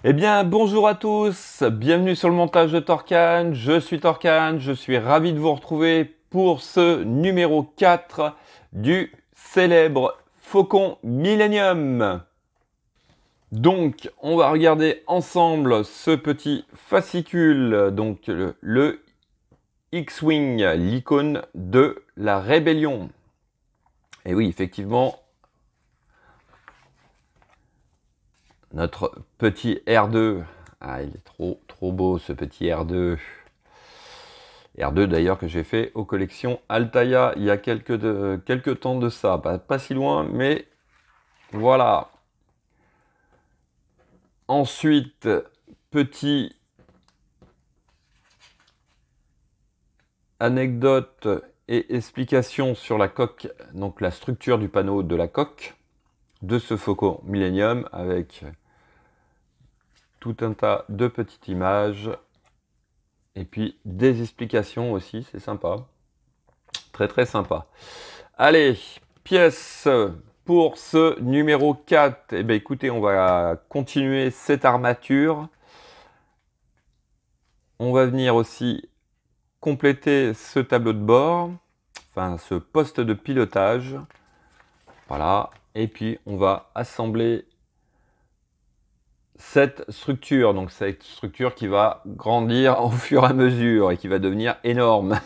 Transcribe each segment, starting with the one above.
Eh bien, bonjour à tous, bienvenue sur le montage de Torcan, je suis Torcan, je suis ravi de vous retrouver pour ce numéro 4 du célèbre Faucon Millennium. Donc, on va regarder ensemble ce petit fascicule, donc le X-Wing, l'icône de la rébellion. Et oui, effectivement, notre petit R2. Ah, il est trop beau ce petit R2. R2 d'ailleurs que j'ai fait aux collections Altaïa il y a quelques temps de ça. Pas si loin, mais voilà. Ensuite, petit anecdote et explication sur la coque, donc la structure du panneau de la coque de ce Faucon Millennium avec tout un tas de petites images et puis des explications aussi, c'est sympa, très sympa. Allez, pièce pour ce numéro 4. Eh bien écoutez, on va continuer cette armature. On va venir aussi compléter ce tableau de bord, enfin ce poste de pilotage. Voilà, et puis on va assembler cette structure, donc cette structure qui va grandir au fur et à mesure et qui va devenir énorme.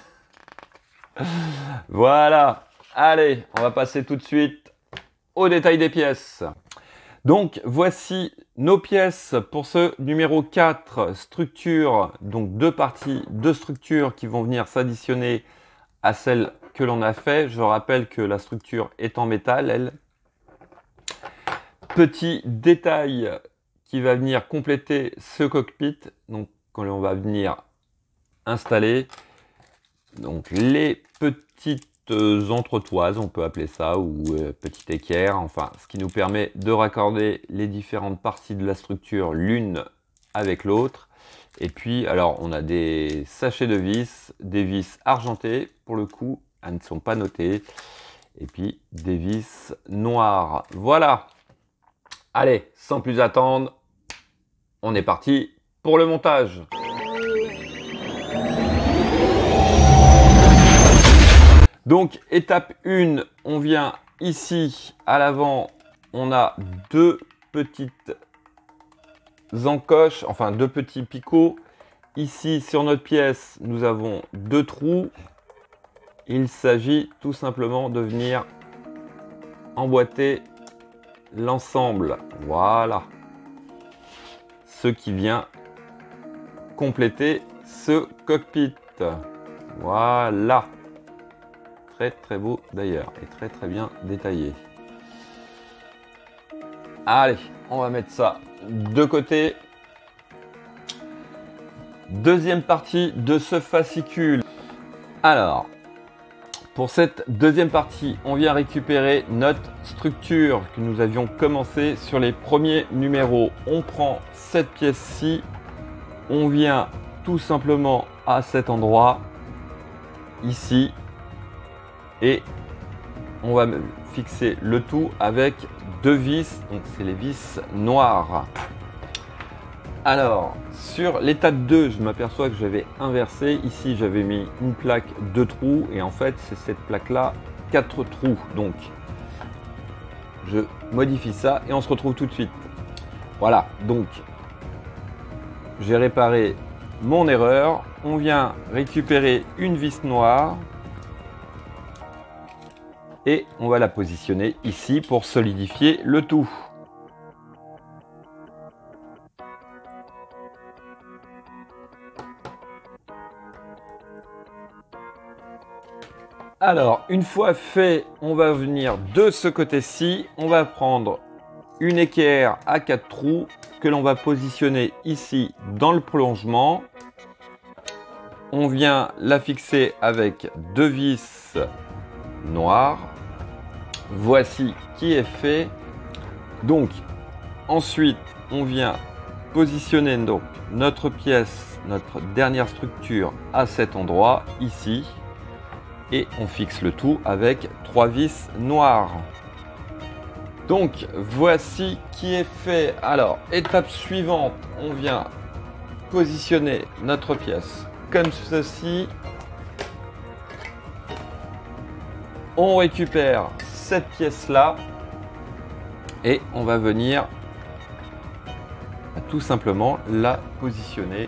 Voilà, allez, on va passer tout de suite au détail des pièces. Donc voici nos pièces pour ce numéro 4, structure, donc deux parties, deux structures qui vont venir s'additionner à celle que l'on a fait. Je rappelle que la structure est en métal, elle. Petit détail qui va venir compléter ce cockpit, donc quand on va venir installer donc les petites entretoises, on peut appeler ça, ou petit équerre, enfin ce qui nous permet de raccorder les différentes parties de la structure l'une avec l'autre. Et puis alors on a des sachets de vis, des vis argentées pour le coup, elles ne sont pas notées, et puis des vis noires. Voilà, allez, sans plus attendre, on est parti pour le montage. Donc étape 1, on vient ici à l'avant, on a deux petites encoches, enfin deux petits picots. Ici sur notre pièce, nous avons deux trous. Il s'agit tout simplement de venir emboîter l'ensemble. Voilà. Ce qui vient compléter ce cockpit. Voilà. Très beau d'ailleurs et très bien détaillé. Allez, on va mettre ça de côté. Deuxième partie de ce fascicule. Alors, pour cette deuxième partie, on vient récupérer notre structure que nous avions commencé sur les premiers numéros. On prend cette pièce-ci, on vient tout simplement à cet endroit, ici, et on va fixer le tout avec deux vis, donc c'est les vis noires. Alors, sur l'étape 2, je m'aperçois que j'avais inversé. Ici, j'avais mis une plaque 2 trous et en fait, c'est cette plaque-là 4 trous. Donc, je modifie ça et on se retrouve tout de suite. Voilà, donc, j'ai réparé mon erreur. On vient récupérer une vis noire et on va la positionner ici pour solidifier le tout. Alors, une fois fait, on va venir de ce côté-ci. On va prendre une équerre à 4 trous que l'on va positionner ici dans le prolongement. On vient la fixer avec deux vis noires. Voici qui est fait. Donc, ensuite, on vient positionner donc notre pièce, notre dernière structure à cet endroit, ici. Et on fixe le tout avec trois vis noires. Donc voici qui est fait. Alors, étape suivante, on vient positionner notre pièce comme ceci. On récupère cette pièce-là et on va venir tout simplement la positionner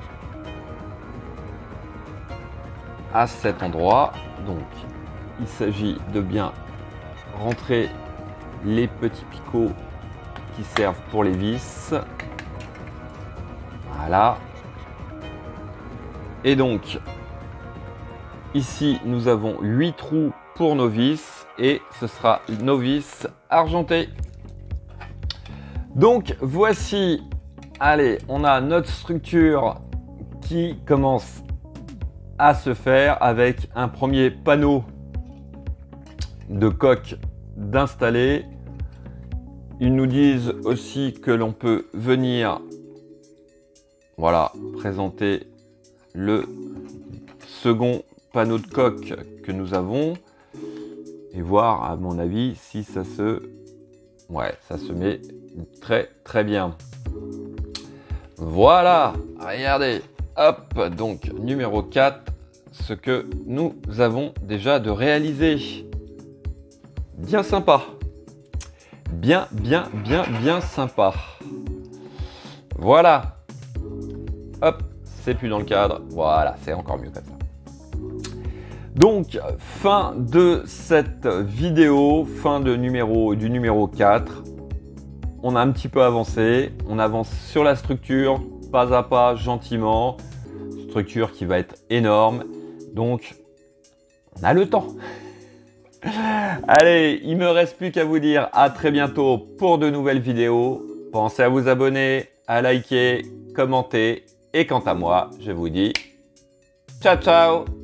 à cet endroit. Donc il s'agit de bien rentrer les petits picots qui servent pour les vis. Voilà. Et donc ici nous avons 8 trous pour nos vis et ce sera nos vis argentées. Donc voici, allez, on a notre structure qui commence à se faire avec un premier panneau de coque d'installer. Ils nous disent aussi que l'on peut venir, voilà, présenter le second panneau de coque que nous avons et voir, à mon avis, si ça se, ouais, ça se met très bien. Voilà, regardez, hop, donc numéro 4, ce que nous avons déjà de réaliser. Bien sympa, bien sympa. Voilà, hop, c'est plus dans le cadre, voilà, c'est encore mieux comme ça. Donc, fin de cette vidéo, fin de du numéro 4. On a un petit peu avancé, on avance sur la structure, pas à pas, gentiment. Structure qui va être énorme, donc on a le temps. Allez, il me reste plus qu'à vous dire à très bientôt pour de nouvelles vidéos. Pensez à vous abonner, à liker, commenter. Et quant à moi, je vous dis ciao ciao!